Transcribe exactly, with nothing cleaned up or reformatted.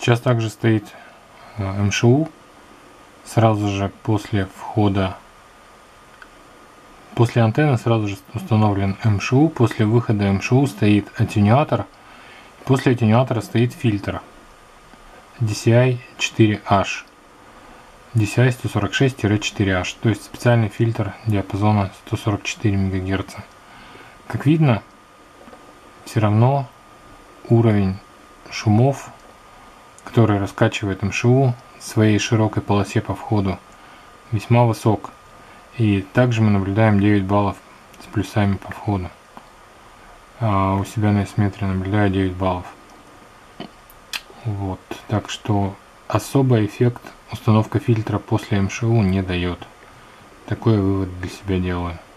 Сейчас также стоит эм шэ у. Сразу же после входа, после антенны сразу же установлен эм шэ у. После выхода эм шэ у стоит аттенюатор. После аттенюатора стоит фильтр ди си ай четыре аш. ди си ай сто сорок шесть четыре аш, то есть специальный фильтр диапазона сто сорок четыре мегагерца. Как видно, все равно уровень шумов, который раскачивает эм шэ у в своей широкой полосе по входу, весьма высок. И также мы наблюдаем девять баллов с плюсами по входу. А у себя на эсметре наблюдаю девять баллов. Вот, так что особый эффект установка фильтра после эм шэ у не дает. Такой вывод для себя делаю.